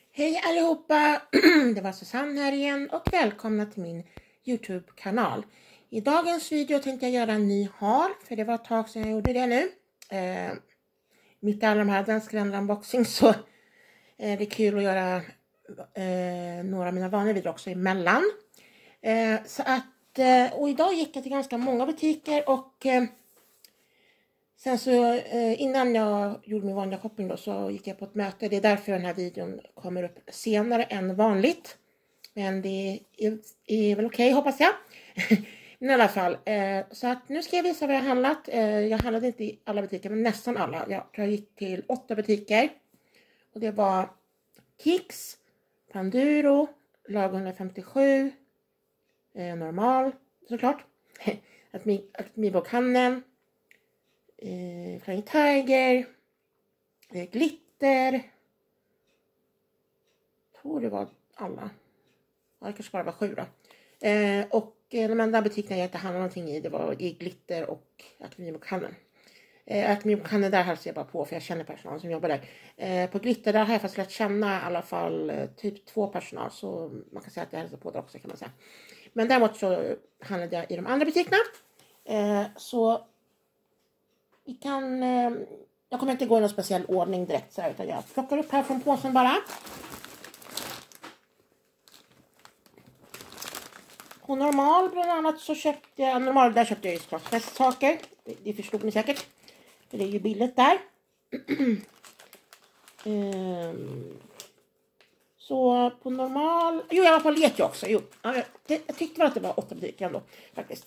Hej allihopa! Det var Susanne här igen och välkomna till min YouTube-kanal. I dagens video tänkte jag göra en ny haul, för det var ett tag sedan jag gjorde det nu. Mitt i alla de här danskländer unboxing så det är kul att göra några av mina vanliga videor också emellan. Och idag gick jag till ganska många butiker och sen så innan jag gjorde min vanliga shopping då så gick jag på ett möte. Det är därför den här videon kommer upp senare än vanligt. Men det är väl okej, hoppas jag. Men i alla fall. Så att nu ska jag visa vad jag har handlat. Jag handlade inte i alla butiker men nästan alla. Jag gick till 8 butiker. Och det var Kicks, Panduro, Lag 157, Normal såklart. Akmibokhandeln. Flying Tiger, Glitter, jag tror det var alla, det kanske bara var 7 då. Och de enda butikerna jag inte handlade någonting i, det var i Glitter och Akademibokhandeln. Akademibokhandeln där hälsar jag bara på för jag känner personal som jobbar där. På Glitter där har jag faktiskt lärt känna i alla fall typ 2 personal, så man kan säga att jag hälsar på där också kan man säga. Men däremot så handlade jag i de andra butikerna. Så vi kan, jag kommer inte gå i någon speciell ordning direkt så här, utan jag plockar upp här från påsen bara. På Normal bland annat så köpte jag, där köpte jag ju såklart festsaker. Det förstod ni säkert. För det är ju billigt där. Så på Normal, i alla fall vet jag också. Jag tyckte väl att det var 8 butiker ändå faktiskt.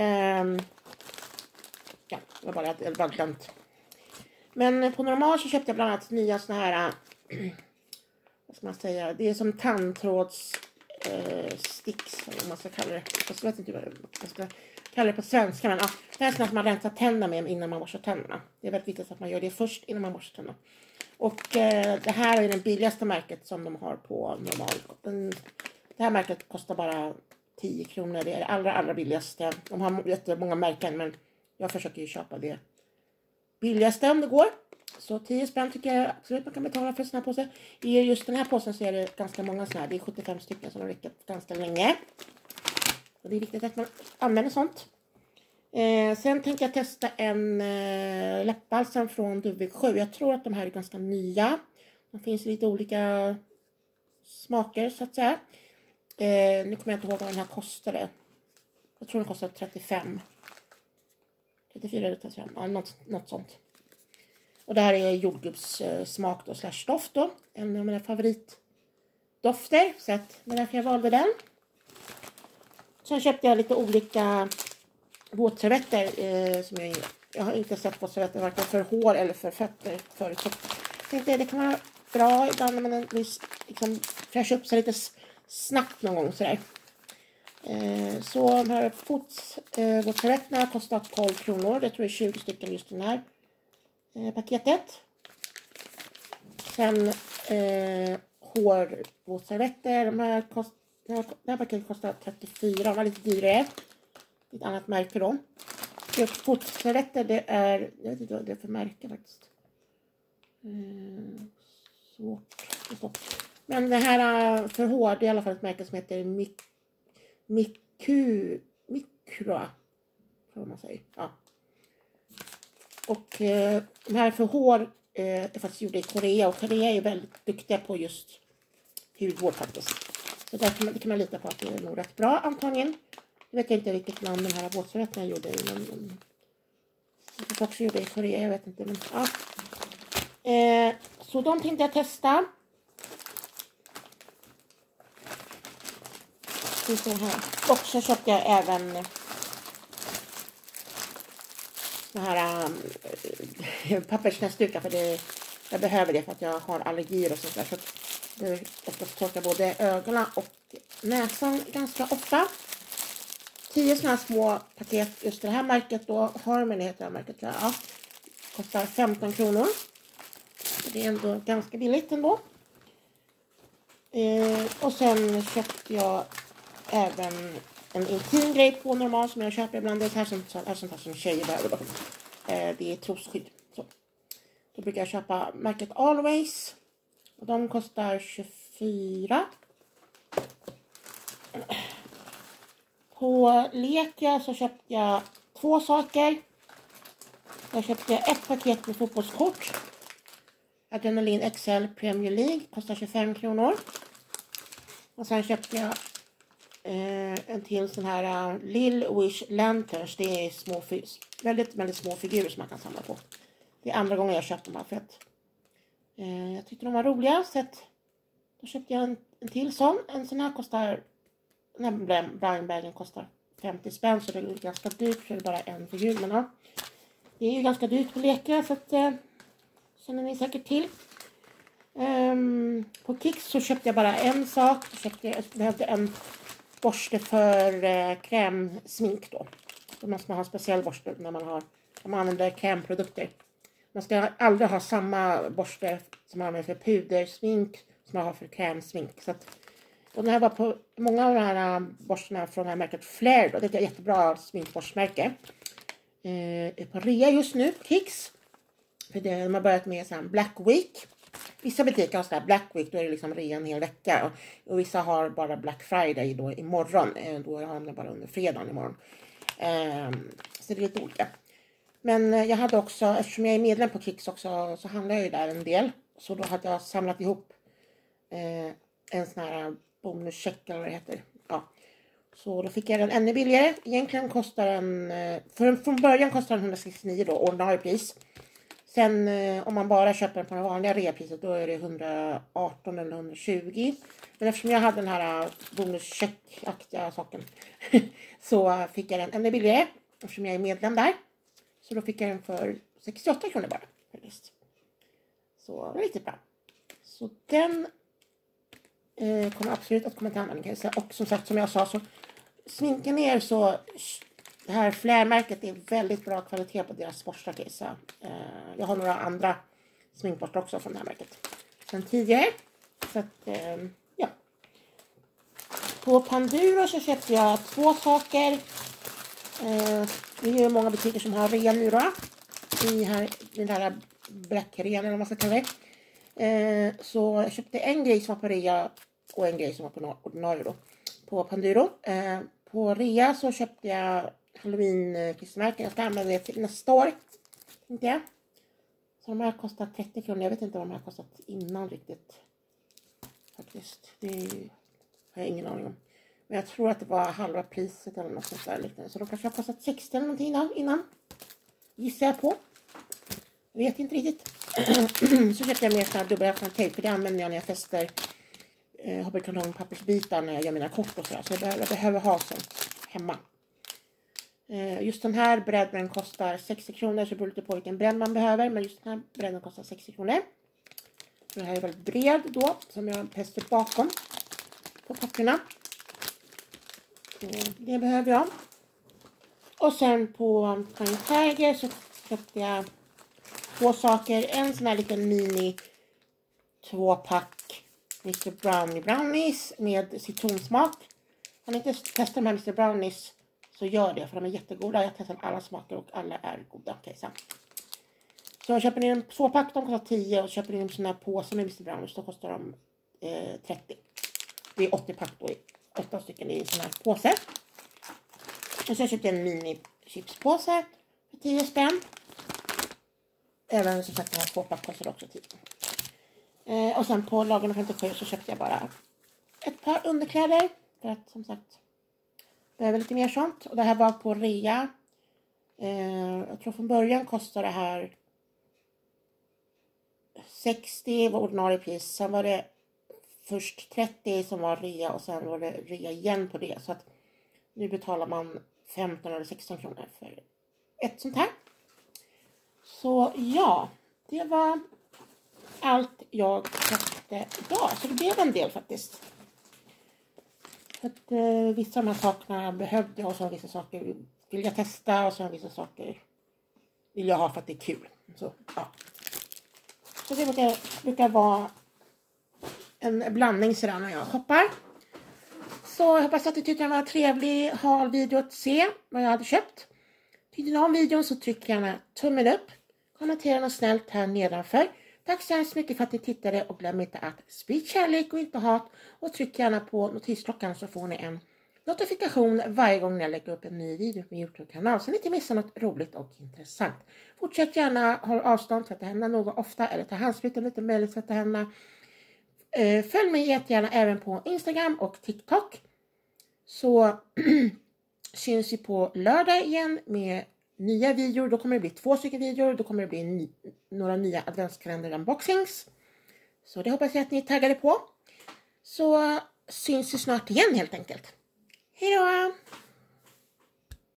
Ja, det var bara att jag var glömt. Men på Normal så köpte jag bland annat nya såna här, vad ska man säga, det är som tandtråds sticks, eller vad man ska kalla det. Jag vet inte vad jag ska kalla det på svenska, men ja, det är sånt att man rensar tänderna med innan man borstar tänderna. Det är väldigt viktigt att man gör det först innan man borstar tänderna. Och det här är det billigaste märket som de har på Normal. Det här märket kostar bara 10 kronor. Det är det allra billigaste. De har jättemånga märken, men jag försöker ju köpa det billigaste om det går. Så 10 spänn tycker jag absolut man kan betala för en sån här påse. I just den här påsen så är det ganska många såna här. Det är 75 stycken som har räckt ganska länge. Och det är viktigt att man använder sånt. Sen tänkte jag testa en läppbalsam från Duvik 7. Jag tror att de här är ganska nya. De finns i lite olika smaker så att säga. Nu kommer jag inte ihåg vad den här kostade. Jag tror den kostade 35. 34 eller 35. Ja, något sånt. Och det här är jordgubbssmak då, / doft då. En av mina favoritdofter. Så att det är därför jag valde den. Sen köpte jag lite olika våtservetter. Som jag har inte sett våtservetter varken för hår eller för fötter förut. Så jag tänkte det kan vara bra ibland när man liksom fräschar upp sig lite snabbt någon gång sådär. Så de här fotvåtservetterna kostar 12 kronor. Det tror jag är 20 stycken just den här paketet. Sen hårvåtservetter. Det här paketet kostar 34. De var lite dyrare. Ett annat märke då. Fotvåtservetter det är, jag vet inte vad det är för märke faktiskt. Svårt. Men det här för hår, det är i alla fall ett märke som heter Mikra. Vad man säger. Ja. Och de här för hår är faktiskt gjorda i Korea. Och Korea är väldigt duktiga på just hudvård faktiskt. Så därför det kan man lita på att det är nog rätt bra antagligen. Jag vet inte vilket land den här våtservetterna gjorde i. Men det också gjorde i Korea, jag vet inte. Men, ja. Så de tänkte jag testa. Så här. Och så köpte jag även såna här pappersnäsdukar, för jag behöver det för att jag har allergier och sånt där. Så det oftast torkar både ögonen och näsan ganska ofta. 10 såna här små paket, just det här märket då, Harmony heter det här märket, ja, kostar 15 kronor. Så det är ändå ganska billigt ändå. Och sen köpte jag även en intim grej på Normal som jag köper ibland. Det är sånt här som tjejer behöver. Det är trosskydd. Så. Då brukar jag köpa märket Always. Och de kostar 4. På Leka så köpte jag 2 saker. Jag köpte ett paket med fotbollskort. Adrenalin XL Premier League. Kostar 25 kronor. Och sen köpte jag en till sån här Lil Wish Lanterns. Det är små, väldigt små figurer som man kan samla på. Det är andra gången jag köpte dem här för att jag tyckte de var roliga. Så att då köpte jag en till sån. En sån här kostar, den här brownbagen kostar 50 spänn. Så det är ganska dyrt för det är bara en figur. Men ja, det är ju ganska dyrt på Leka så att känner ni säkert till. På Kicks så köpte jag bara en sak. Jag behövde en borste för krämsmink då. Då måste man ha en speciell borste när man använder krämprodukter. Man ska aldrig ha samma borste som man använder för pudersmink som man har för krämsmink. Så att, och den här var på många av de här borstarna från det här märket Flair då. Det är ett jättebra sminkborstmärke. På rea just nu på Kicks. För de har börjat med sån Black Week. Vissa butiker har sådär Black Week, då är det liksom rea en hel vecka. Och vissa har bara Black Friday då imorgon. Då har de bara under fredagen imorgon. Så det är lite olika. Men jag hade också, eftersom jag är medlem på Kicks också, så handlar jag ju där en del. Så då hade jag samlat ihop en sån här bonuscheck eller vad det heter. Ja. Så då fick jag den ännu billigare. Egentligen kostar den, från början kostar den 169 då, ordinarie pris. Sen om man bara köper den på det vanliga reapriset då är det 118 eller 120. Men eftersom jag hade den här bonuscheck-aktiga saken så fick jag den ännu billigare. Eftersom jag är medlem där. Så då fick jag den för 68 kronor bara. Så det var riktigt bra. Så den kommer absolut att komma till användning. Och som sagt, som jag sa, så sminken ner så det här flärmärket är väldigt bra kvalitet på deras borstar. Jag har några andra sminkborstar också från det här märket sen tidigare. Så att, ja. På Panduro så köpte jag 2 saker. Det är ju många butiker som har rea nu då. I den här Black-rean eller vad man ska kalla det. Så jag köpte en grej som var på rea och en grej som var på ordinarie då. På Panduro. På rea så köpte jag Halloween-klistermärken. Jag ska använda det till nästa år. Tänkte jag. Så de här kostar 30 kronor. Jag vet inte vad de här kostat innan riktigt. Faktiskt. Det har jag ingen aning om. Men jag tror att det var halva priset eller något sånt där liknande. Så de kanske har kostat 60 eller någonting innan. Gissar jag på. Jag vet inte riktigt. Så köpte jag mer sån här dubbelhäftande tejp. För det använder jag när jag fäster pappersbitar när jag gör mina kort och sådär. Så jag behöver ha sånt hemma. Just den här bredden kostar 60 kronor. Så det beror lite på vilken bredd man behöver. Men just den här bredden kostar 60 kronor. Den här är väldigt bred då. Som jag fäster bakom på papperna. Det behöver jag. Och sen på Tiny Tiger så köpte jag 2 saker. En sån här liten mini 2-pack Mr. Brownies med citronsmak. Om ni inte testar de här Mr. Brownies så gör det, för de är jättegoda. Jag testar alla smaker och alla är goda. Okej, så köper ni en 2-pack, de kostar 10. Och köper ni en sån här påse med Mr. Brownies, då kostar de 30. Det är 80 pack då, 8 stycken i en sån här påse. Och så köpte jag en mini chipspåse för 10 spänn. Även som sagt den här 2-pack kostar också 10. Och sen på Lagerna 57 så köpte jag bara ett par underkläder. För att som sagt behöver lite mer sånt. Och det här var på rea. Jag tror från början kostade det här 60 var ordinarie pris. Sen var det först 30 som var rea och sen var det rea igen på det. Så att nu betalar man 15 eller 16 kronor för ett sånt här. Så ja, det var allt jag köpte idag. Så det blev en del faktiskt. För att vissa av de här sakerna behövde jag och så vissa saker vill jag testa och så vissa saker vill jag ha för att det är kul. Så ja. Så det brukar vara en blandning sådär när jag shoppar. Så jag hoppas att du tyckte det var en trevlig video att se vad jag hade köpt. Tyckte ni om videon så tryck gärna tummen upp. Kommentera något snällt här nedanför. Tack så hemskt mycket för att ni tittade och glöm inte att sprid kärlek och inte hat. Och tryck gärna på notisklockan så får ni en notifikation varje gång jag lägger upp en ny video på min YouTube-kanal. Så ni inte missar något roligt och intressant. Fortsätt gärna hålla avstånd, tvätta händerna något ofta eller ta handsprit om det inte är möjligt att tvätta händerna. Följ mig jättegärna även på Instagram och TikTok. Så syns vi på lördag igen med nya videor. Då kommer det bli 2 stycken videor. Då kommer det bli några nya adventskalender unboxings. Så det hoppas jag att ni är taggade på. Så syns vi snart igen helt enkelt. Hej då!